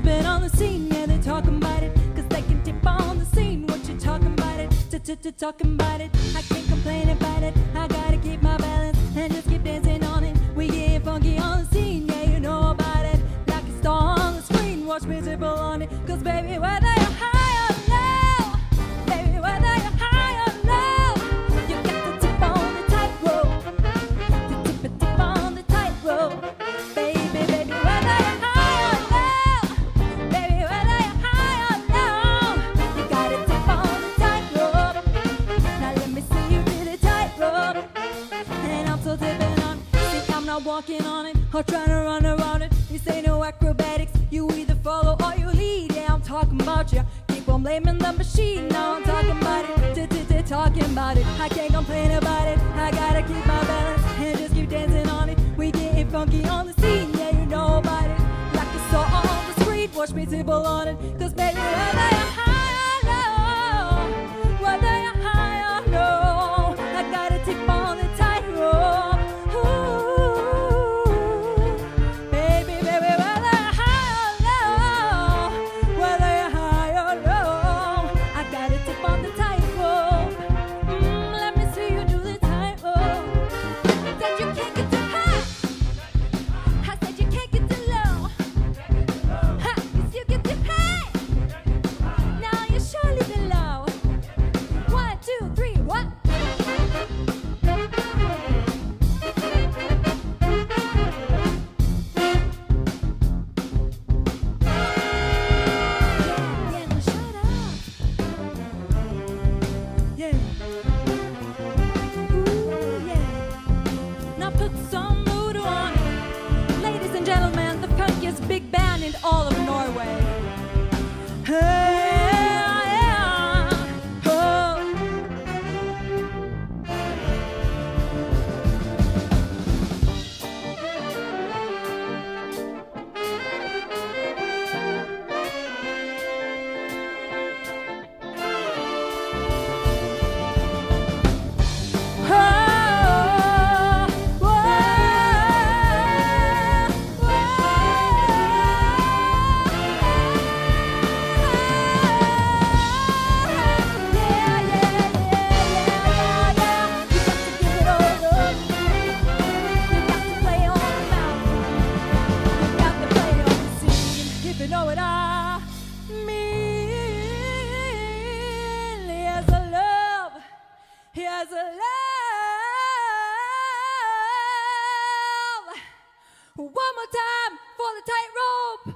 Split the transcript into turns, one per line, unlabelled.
tipping on the scene. Yeah, they're talking about it, cause they can tip on the scene. What you talking about it? Talking about it. I can't complain about it. I gotta keep my balance and just keep dancing on it. We get funky on the scene. Yeah, you know about it. Like a star on the screen. Watch me tipple on it. Cause baby, whether you're high or low, baby, whether you're high or low, you got to tip on the tightrope. To tip on the tightrope. Baby, baby, whether you're high or low, baby, whether you're high or low, you gotta tip on the tightrope. Now let me see you do the tightrope. And I'm still tipping on it. See, I'm not walking on it or trying to run around it. This ain't no acrobatics. You either follow or you lead. Yeah, I'm talking about you. Keep on blaming the machine. Now I'm talking about it. Talking about it. I can't complain about it. I gotta keep my balance and just keep dancing on it. We getting funky on the scene. Yeah, you know about it. Like a saw on the street. Watch me tipple on it. Cause baby, whether you're high or low, whether you're high or low, I gotta tip on the tightrope. Baby, baby, whether you're high or low, whether you're high or low, I gotta tip on the tightrope. Let me see you do the tightrope. Said you can't get too high. I said you can't get too low. Ha, 'cause you get too high. Now you're surely below. 1, 2, 3, what? Yeah, now shut up. Yeah. Ooh, yeah. Now put some mood on it. Ladies and gentlemen, the funkiest big band in all of Norway. Hey, yeah. Oh. Here's a love. One more time for the tightrope.